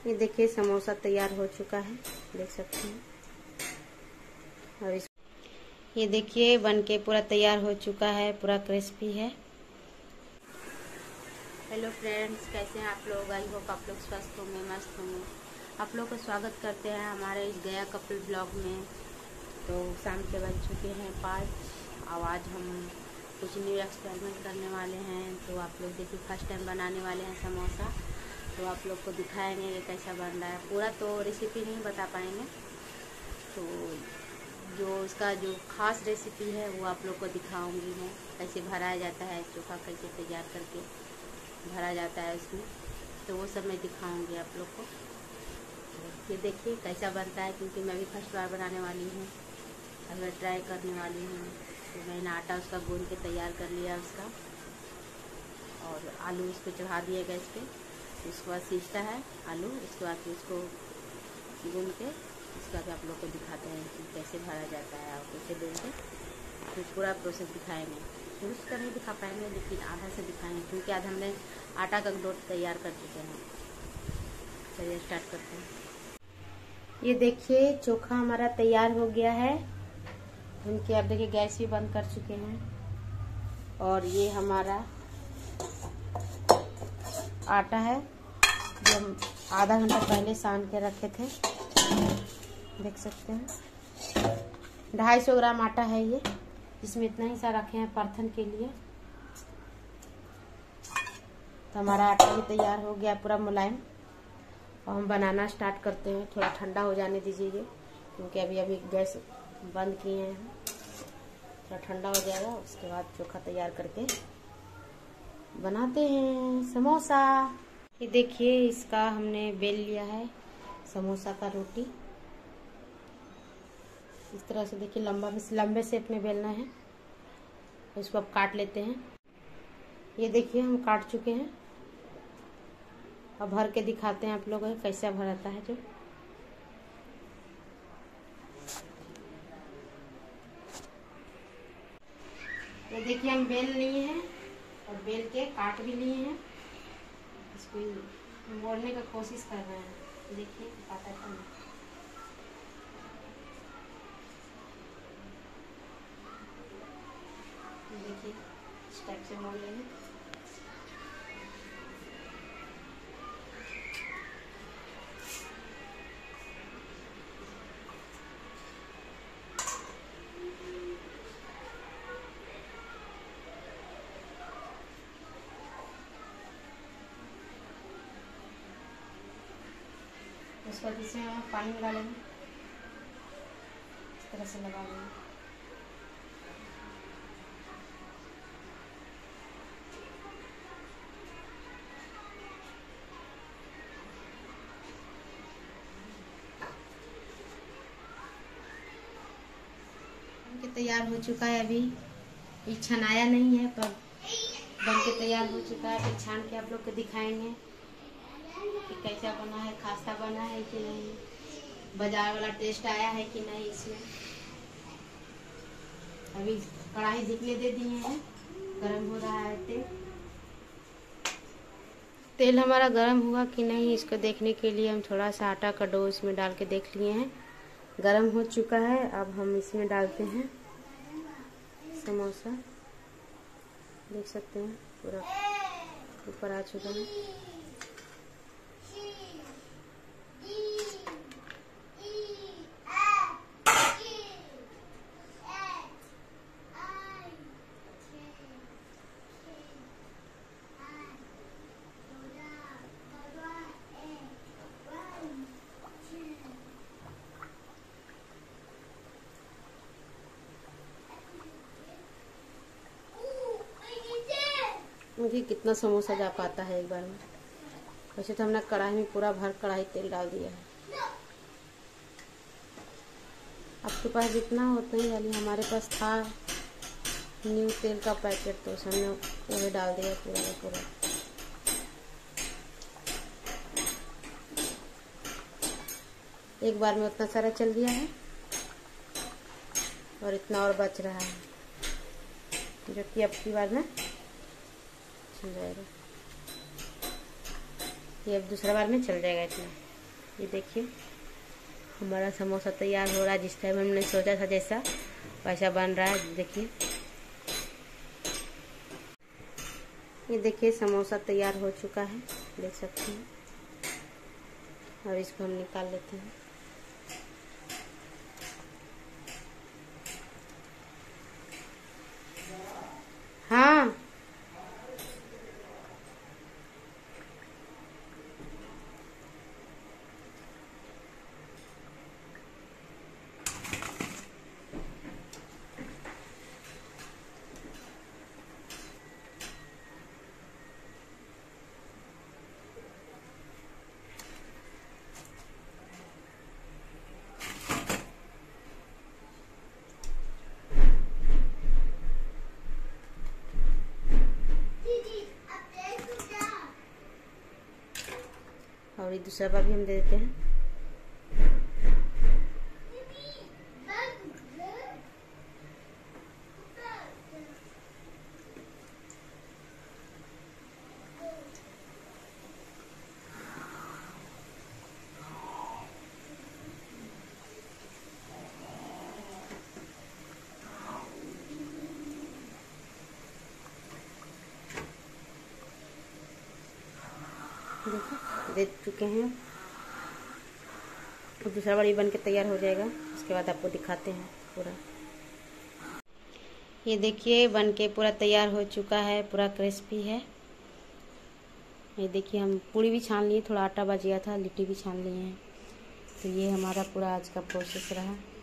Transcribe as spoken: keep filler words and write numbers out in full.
ये देखिए समोसा तैयार हो चुका है, देख सकते हैं। और इस ये देखिए बनके पूरा तैयार हो चुका है, पूरा क्रिस्पी है। हेलो फ्रेंड्स, कैसे हैं आप लोग? आई होप आप लोग स्वस्थ होंगे, मस्त होंगे। आप लोग का स्वागत करते हैं हमारे इस गया कपल ब्लॉग में। तो शाम के बज चुके हैं पाँच। और आज हम कुछ न्यू एक्सपेरिमेंट करने वाले हैं। तो आप लोग देखिए फर्स्ट टाइम बनाने वाले हैं समोसा। तो आप लोग को दिखाएंगे ये कैसा बन रहा है। पूरा तो रेसिपी नहीं बता पाएंगे, तो जो उसका जो खास रेसिपी है वो आप लोग को दिखाऊंगी मैं। कैसे भराया जाता है चोखा, कैसे तैयार करके भरा जाता है उसमें, तो वो सब मैं दिखाऊंगी आप लोग को। ये देखिए कैसा बनता है, क्योंकि मैं भी फर्स्ट बार बनाने वाली हूँ, अगर ट्राई करने वाली हूँ। तो मैंने आटा उसका गूंद के तैयार कर लिया उसका, और आलू उस पर चढ़ा दिए गैस पे। उसके बाद सीजता है आलू, उसके बाद उसको गूंद के उसके बाद आप लोग को दिखाते हैं कि कैसे भरा जाता है और कैसे बेलते। फिर पूरा प्रोसेस दिखाएंगे। फिर उसका नहीं दिखा पाएंगे, लेकिन आधा से दिखाएंगे, क्योंकि आज हमने आटा का डो तैयार कर चुके हैं। चलिए स्टार्ट करते हैं। ये देखिए चोखा हमारा तैयार हो गया है। उनके आप देखिए गैस भी बंद कर चुके हैं। और ये हमारा आटा है जो हम आधा घंटा पहले सान के रखे थे, देख सकते हैं। ढाई सौ ग्राम आटा है ये, जिसमें इतना ही सा रखे हैं परथन के लिए। तो हमारा आटा भी तैयार हो गया पूरा मुलायम। और हम बनाना स्टार्ट करते हैं। थोड़ा ठंडा हो जाने दीजिए, क्योंकि अभी अभी गैस बंद किए हैं। थोड़ा ठंडा हो जाएगा, उसके बाद चोखा तैयार करके बनाते हैं समोसा। ये देखिए इसका हमने बेल लिया है समोसा का रोटी। इस तरह से देखिए लंबा लंबे शेप में बेलना है। इसको अब काट लेते हैं। ये देखिए हम काट चुके हैं। अब भर के दिखाते हैं आप लोगों को कैसा भराता है। जो ये देखिए हम बेल लिए हैं और बेल के काट भी लिए हैं। इसको मोड़ने का कोशिश कर रहे हैं, देखिए आता है नहीं। देखिए इस टाइप से मोड़ लेंगे। उसके बाद इसमें हम पानी मिला लेंगे, इस तरह से लगा लेंगे। तैयार हो चुका है। अभी ये छनाया नहीं है, पर बन के तैयार हो चुका है। फिर छान के आप लोग को दिखाएंगे कि कैसा बना है, खासा बना है कि नहीं, बाजार वाला टेस्ट आया है कि नहीं इसमें। अभी कढ़ाई धिकने दे दिए हैं, गरम हो रहा है तेल। तेल हमारा गरम हुआ कि नहीं, इसको देखने के लिए हम थोड़ा सा आटा का डो इसमें डाल के देख लिए हैं। गरम हो चुका है। अब हम इसमें डालते हैं समोसा, देख सकते हैं पूरा ऊपर आ चुका है। मुझे कितना समोसा जा पाता है एक बार में। वैसे तो हमने कढ़ाई में पूरा भर कढ़ाई तेल डाल दिया है। आपके पास जितना हो उतना ही डालिए। हमारे पास था न्यू तेल का पैकेट, तो हमने वही डाल दिया पूरा का पूरा। एक बार में उतना सारा चल दिया है, और इतना और बच रहा है, जो कि अब की बार में चल जाएगा। ये अब दूसरा बार में चल जाएगा इतना। ये देखिए हमारा समोसा तैयार हो रहा है। जिस टाइम हमने सोचा था जैसा वैसा बन रहा है। देखिए ये देखिए समोसा तैयार हो चुका है, देख सकते हैं। और इसको हम निकाल लेते हैं। हाँ और ये दूसरा बार भी हम दे देते हैं। देखो दे चुके हैं। तो दूसरा बार ये बन के तैयार हो जाएगा। उसके बाद आपको दिखाते हैं पूरा। ये देखिए बन के पूरा तैयार हो चुका है, पूरा क्रिस्पी है। ये देखिए हम पूरी भी छान लिए, थोड़ा आटा बच गया था, लिट्टी भी छान लिए हैं। तो ये हमारा पूरा आज का प्रोसेस रहा।